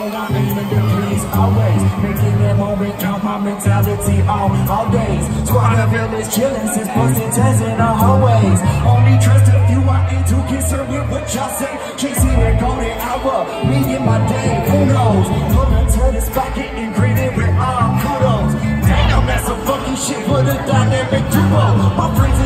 I'm aiming to please always. Making that moment count, my mentality on all days. Squad of village chillin' since bustin' tens in the hallways. Only trust a few, I ain't too concerned with what y'all say. Chasing a golden hour, me and my day, who knows? Pulling to the spot, getting greeted with all kudos. Damn, that's some funky shit for the dynamic duo. My friends